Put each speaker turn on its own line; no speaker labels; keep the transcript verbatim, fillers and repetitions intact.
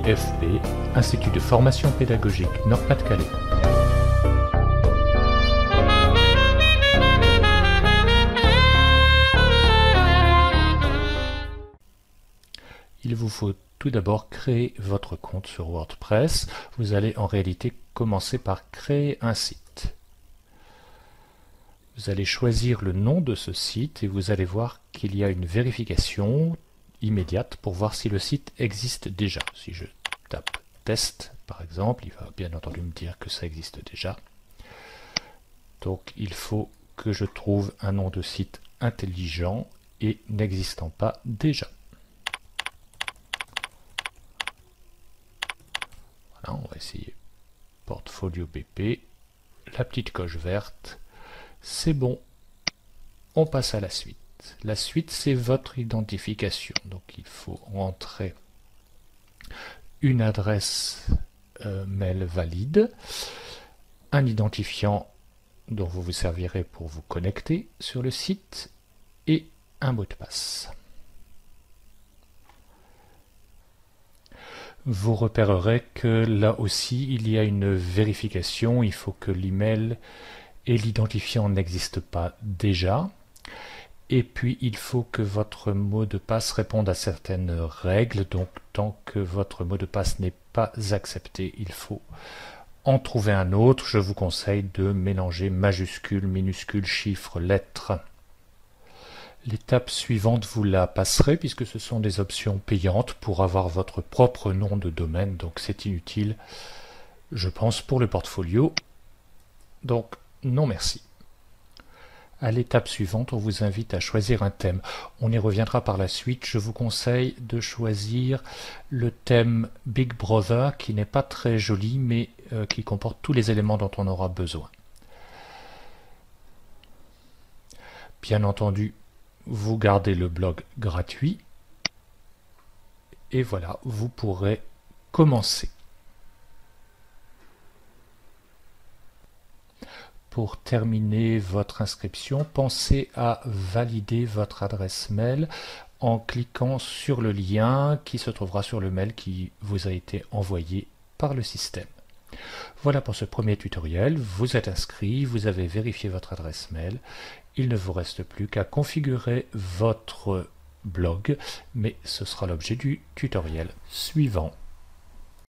F P, Institut de formation pédagogique Nord-Pas-de-Calais. Il vous faut tout d'abord créer votre compte sur WordPress. Vous allez en réalité commencer par créer un site. Vous allez choisir le nom de ce site et vous allez voir qu'il y a une vérification immédiate pour voir si le site existe déjà. Si je tape test par exemple, il va bien entendu me dire que ça existe déjà. Donc il faut que je trouve un nom de site intelligent et n'existant pas déjà. Voilà, on va essayer Portfolio B P, la petite coche verte, c'est bon, on passe à la suite. La suite, c'est votre identification, donc il faut rentrer une adresse euh, mail valide, un identifiant dont vous vous servirez pour vous connecter sur le site et un mot de passe. Vous repérerez que là aussi il y a une vérification, il faut que l'email et l'identifiant n'existent pas déjà. Et puis il faut que votre mot de passe réponde à certaines règles, donc tant que votre mot de passe n'est pas accepté, il faut en trouver un autre. Je vous conseille de mélanger majuscules, minuscules, chiffres, lettres. L'étape suivante, vous la passerez puisque ce sont des options payantes pour avoir votre propre nom de domaine, donc c'est inutile, je pense, pour le portfolio. Donc, non merci. À l'étape suivante, on vous invite à choisir un thème. On y reviendra par la suite. Je vous conseille de choisir le thème Big Brother, qui n'est pas très joli, mais euh, qui comporte tous les éléments dont on aura besoin. Bien entendu, vous gardez le blog gratuit et voilà, vous pourrez commencer. Pour terminer votre inscription, pensez à valider votre adresse mail en cliquant sur le lien qui se trouvera sur le mail qui vous a été envoyé par le système. Voilà pour ce premier tutoriel. Vous êtes inscrit, vous avez vérifié votre adresse mail. Il ne vous reste plus qu'à configurer votre blog, mais ce sera l'objet du tutoriel suivant.